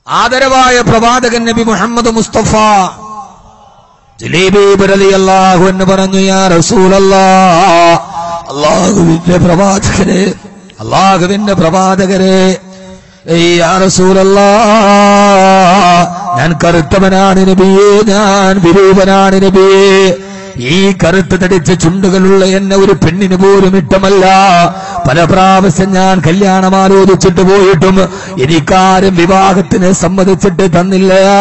ആദരവായ പ്രവാചകൻ നബി മുഹമ്മദ് മുസ്തഫ ജുലൈബീബ് റളിയല്ലാഹു അൻഹു പറഞ്ഞു, യാ റസൂലല്ലാഹ്, അല്ലാഹുവിന്റെ പ്രവാചകരെ, യാ റസൂലല്ലാഹ്, ഞാൻ കറുത്തവനാണ് നബിയേ, ഞാൻ വിരൂപനാണ് നബിയേ. ഈ കറുത്ത് തടിച്ച ചുണ്ടുകളുള്ള എന്നെ ഒരു പെണ്ണിന് പോലും ഇഷ്ടമല്ല. പല പ്രാവശ്യം ഞാൻ കല്യാണം ആലോചിച്ചിട്ട് പോയിട്ടും എനിക്കാരും വിവാഹത്തിന് സമ്മതിച്ചിട്ട് തന്നില്ല യാ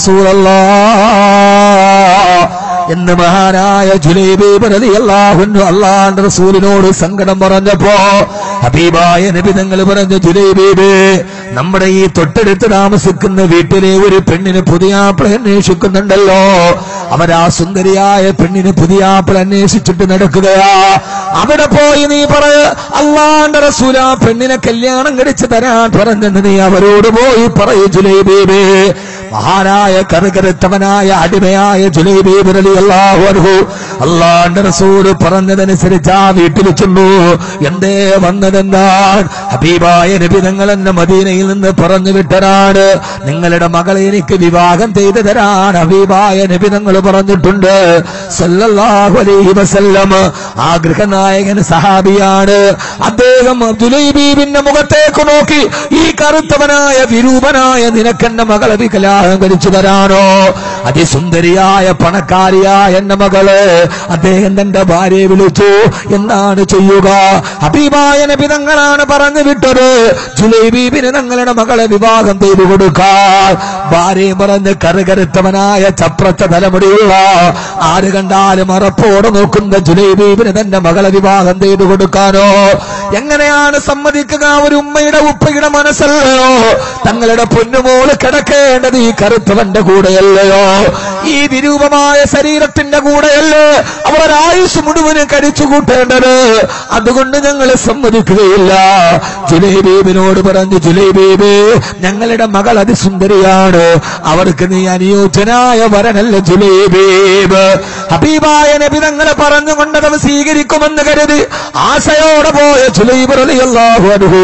റസൂലല്ലാഹ് എന്ന് മഹാനായ ജുലൈബീബ് റളിയല്ലാഹു അൻഹു അല്ലാഹുവിന്റെ റസൂലിനോട് സങ്കടം പറഞ്ഞപ്പോ ഹബീബായ നബി തങ്ങൾ പറഞ്ഞു, ജുലൈബീബ്, നമ്മുടെ ഈ തൊട്ടടുത്ത് താമസിക്കുന്ന വീട്ടിലെ ഒരു പെണ്ണിന് പുതിയാപ്പിള അന്വേഷിക്കുന്നുണ്ടല്ലോ. അവരാ സുന്ദരിയായ പെണ്ണിന് പുതിയാപ്പിള അന്വേഷിച്ചിട്ട് നടക്കുകയാ. അവിടെ പോയി നീ പറയ, അല്ലാഹുവിന്റെ റസൂൽ ആ പെണ്ണിനെ കല്യാണം കഴിച്ചു തരാൻ പറഞ്ഞെന്ന് നീ അവരോട് പോയി പറയൂ ജുലൈബീബ്. മഹാനായ കറുകറുത്തവനായ അടിമയായ ജുലൈബീബ് റളിയല്ലാഹു അൻഹു അല്ലാഹുവിന്റെ റസൂൽ പറഞ്ഞതനുസരിച്ച് ആ വീട്ടിൽ ചെന്നു. എന്തേ വന്നതെന്നാൽ, ഹബീബായ നബി തങ്ങൾ എന്നെ മദീനയിൽ നിന്ന് പറഞ്ഞു വിട്ടതാണ്, നിങ്ങളുടെ മകളെ എനിക്ക് വിവാഹം ചെയ്തു തരാൻ ഹബീബായ നബി തങ്ങൾ പറഞ്ഞിട്ടുണ്ട് സല്ലല്ലാഹു അലൈഹി വസല്ലം. ആ ഗൃഹനായകൻ സഹാബിയാണ്. അദ്ദേഹം ജുലൈബീബിന്റെ മുഖത്തേക്ക് നോക്കി, ഈ കറുത്തവനായ വിരൂപനായ നിനക്കെന്റെ മകളെ വികലാംഗം കഴിച്ചു തരാനോ? അതിസുന്ദരിയായ പണക്കാരിയായ എന്റെ മകള്. അദ്ദേഹം തന്റെ ഭാര്യയെ വിളിച്ചു. എന്താണ് ചെയ്യുക? ഹബീബായ നബി തങ്ങളാണ് പറഞ്ഞു വിട്ടത്, ജുലൈബീബിന് തങ്ങളുടെ മകളെ വിവാഹം ചെയ്തു കൊടുക്കാൻ. ഭാര്യ പറഞ്ഞ്, കറുകറുത്തവനായ ചപ്രച്ച തലമുടിയുള്ള ആര് കണ്ടാലും അറപ്പോടെ നോക്കുന്ന ജുലൈബീബിന് തന്റെ മകളെ വിവാഹം ചെയ്തു കൊടുക്കാനോ? എങ്ങനെയാണ് സമ്മതിക്കുക? ഒരു ഉമ്മയുടെ ഉപ്പയുടെ മനസ്സല്ലയോ? തങ്ങളുടെ പൊന്നുമോള് കിടക്കേണ്ടത് ഈ കറുത്തവന്റെ കൂടെയല്ലയോ? ഈ വിരൂപമായ ശരീരത്തിന്റെ കൂടെയല്ലേ അവർ ആയുസ് മുഴുവനും കഴിച്ചു കൂട്ടേണ്ടത്? അതുകൊണ്ട് ഞങ്ങൾ സമ്മതിക്കുകയില്ല. ജുലൈബീബിനോട് പറഞ്ഞു, ജുലൈബീബ്, ഞങ്ങളുടെ മകൾ അതിസുന്ദരിയാണ്, അവർക്ക് നീ അനുയോജ്യനായ വരനല്ല ജുലൈബീബ്. ഹബീബായ നബി തങ്ങളെ പറഞ്ഞുകൊണ്ടത് സ്വീകരിക്കുമെന്ന് കരുതി ആശയോടെ പോയ ജുലൈബ് റളിയല്ലാഹു അൻഹു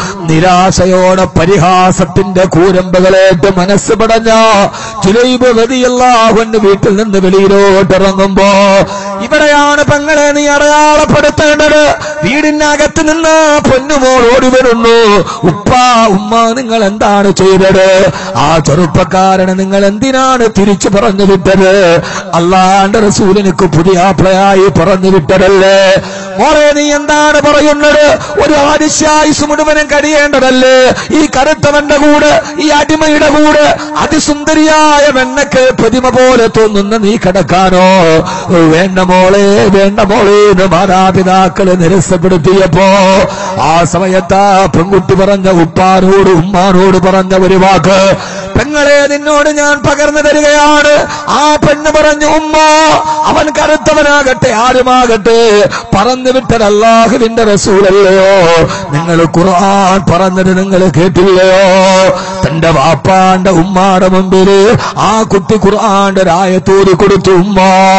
നിരാശയോടെ പരിഹാസത്തിന്റെ കൂരമ്പകളേറ്റ് മനസ്സ് പടഞ്ഞ ജുലൈബ് റളിയല്ലാഹു അൻഹു വീട്ടിൽ നിന്ന് വെളിയിലോട്ട് ഇറങ്ങുമ്പോ, ഇവിടെയാണ് പെങ്ങളെ നീ അടയാളപ്പെടുത്തേണ്ടത്. വീടിനകത്ത് നിന്ന് പൊന്നുമോൾ ഓടി വരുന്നു. ഉപ്പാ, ഉമ്മ, നിങ്ങൾ എന്താണ് ചെയ്തത്? ആ ചെറുപ്പക്കാരനെ നിങ്ങൾ എന്തിനാണ് തിരിച്ചു പറഞ്ഞു വിട്ടത്? അല്ലാഹുവിന്റെ റസൂൽ എനിക്ക് പുതിയാപ്ലയായി പറഞ്ഞു വിട്ടതല്ലേ? മോളെ, നീ എന്താണ് പറയുന്നത്? ഒരു ആദിശ്യായുസ് മുഴുവനും കഴിയേണ്ടതല്ലേ ഈ കറുത്തവന്റെ കൂടെ, ഈ അടിമയുടെ കൂടെ? അതിസുന്ദരിയായ വെണ്ണക്ക് പ്രതിമ പോലെ തോന്നുന്ന നീ കിടക്കാനോ? വേണ്ട മോളെ, വേണ്ട മോളെ എന്ന് മാതാപിതാക്കളെ നിരസപ്പെടുത്തിയപ്പോ ആ സമയത്ത് ആ പെൺകുട്ടി പറഞ്ഞ ഉപ്പാനോട് ഉമ്മാനോട് പറഞ്ഞ ഒരു വാക്ക്, പെങ്ങളെ, നിന്നോട് ഞാൻ പകർന്നു തരികയാണ്. ആ പെണ്ണ് പറഞ്ഞു, ഉമ്മ, അവൻ കറുത്തവനാകട്ടെ ആരുമാകട്ടെ, പറഞ്ഞു വിട്ടത് അല്ലാഹുവിന്റെ റസൂലല്ലയോ? നിങ്ങൾ ഖുർആൻ പറഞ്ഞത് നിങ്ങൾ കേട്ടില്ലയോ? തന്റെ വാപ്പാന്റെ ഉമ്മാടെ മുമ്പില് ആ കുട്ടി ഖുർആന്റെ ഒരായത്തൂരി കൊടുത്തു. ഉമ്മ,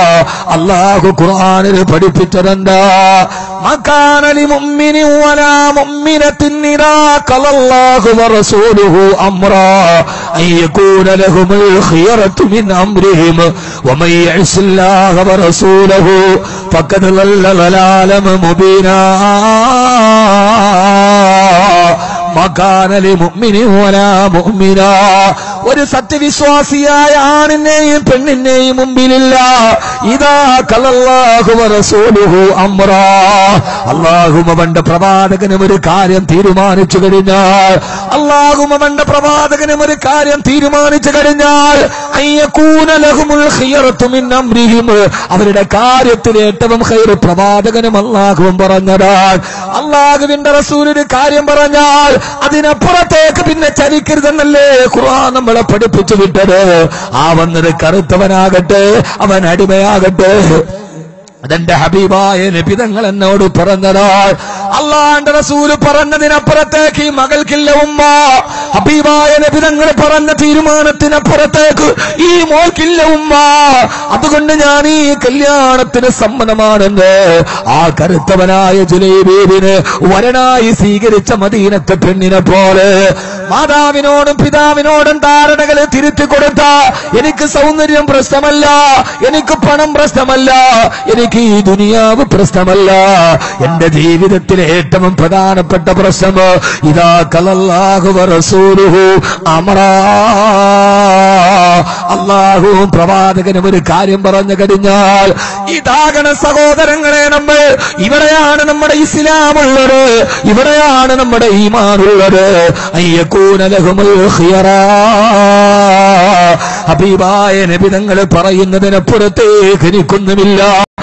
അല്ലാഹു ഖുർആനിൽ പഠിപ്പിച്ചതെന്താ? മകാന ലിമുഅ്മിനിൻ വലാ മുഅ്മിനത്തിൻ ഇദാ ഖലല്ലാഹു വറസൂലുഹു അംറാ അയ്യകൂന ലഹുമുൽ ഖിയറതു മിൻ അംരിഹിം വമൻ യഅസില്ലാഹ വറസൂലഹു ഫഖദ് ളല്ല ളലാലം മുബീനാ. മകാനലി മുഅ്മിനിൻ വലാ മുഅ്മിനാ, ഒരു സത്യവിശ്വാസിയായ ആണിനെയും പെണ്ണിനെയും മുമ്പിലില്ല. ഇദാ ഖലല്ലാഹു വറസൂലുഹു അംറാ, അല്ലാഹും അവന്റെ പ്രവാചകനും ഒരു കാര്യം തീരുമാനിച്ചു കഴിഞ്ഞാൽ, അല്ലാഹും അവന്റെ പ്രവാചകനും ഒരു കാര്യം തീരുമാനിച്ചു കഴിഞ്ഞാൽ, അയ്യകൂന ലഹുമുൽ ഖിയറതു മിൻ അംരിഹിം, അവരുടെ കാര്യത്തിൽ ഏറ്റവും ഖൈർ പ്രവാചകനും അല്ലാഹുവും പറഞ്ഞതാണ്. അല്ലാഹുവിന്റെ റസൂൽ ഒരു കാര്യം പറഞ്ഞാൽ അതിനപ്പുറത്തേക്ക് പിന്നെ ചലിക്കരുതെന്നല്ലേ ഖുർആൻ നമ്മളെ പഠിപ്പിച്ചു വിട്ടത്. ആ വന്നത് കറുത്തവനാകട്ടെ, അവൻ അടിമയാകട്ടെ, അതെന്റെ ഹബീബായ നബി തങ്ങൾ എന്നോട് പറഞ്ഞതാ. അള്ളാന്റെ റസൂല് പറഞ്ഞതിനപ്പുറത്തേക്ക് ഈ മകൾക്കില്ല ഉമ്മ. ഹബീബായ നബി തങ്ങൾ പറഞ്ഞ തീരുമാനത്തിനപ്പുറത്തേക്ക് ഈ മോൾക്കില്ല ഉമ്മ. അതുകൊണ്ട് ഞാൻ ഈ കല്യാണത്തിന് സമ്മതമാണെന്ന് ആ കറുത്തവനായ ജുലൈബീബിന് വരനായി സ്വീകരിച്ച മദീനത്തെ പെണ്ണിനെ പോലെ മാതാവിനോടും പിതാവിനോടും ധാരണകൾ തിരുത്തി കൊടുത്ത, എനിക്ക് സൗന്ദര്യം പ്രശ്നമല്ല, എനിക്ക് പണം പ്രശ്നമല്ല, എനിക്ക് ഈ ദുനിയാവ് പ്രശ്നമല്ല, എന്റെ ജീവിതത്തിലെ ഏറ്റവും പ്രധാനപ്പെട്ട പ്രശ്നം ഇദാ ഖലല്ലാഹു വറസൂലുഹു അമറാ, അല്ലാഹുവും പ്രവാചകനും ഒരു കാര്യം പറഞ്ഞു കഴിഞ്ഞാൽ ഇതാകണം സഹോദരങ്ങളെ. നമ്മൾ ഇവിടെയാണ് നമ്മുടെ ഇസ്ലാം ഉള്ളത്, ഇവിടെയാണ് നമ്മുടെ ഈമാൻ ഉള്ളത്. അയ്യകൂന ലഹുമുൽ ഖിയറാ, ഹബീബായ നബി തങ്ങൾ പറയുന്നതിനപ്പുറത്തേക്ക് എനിക്കൊന്നുമില്ല.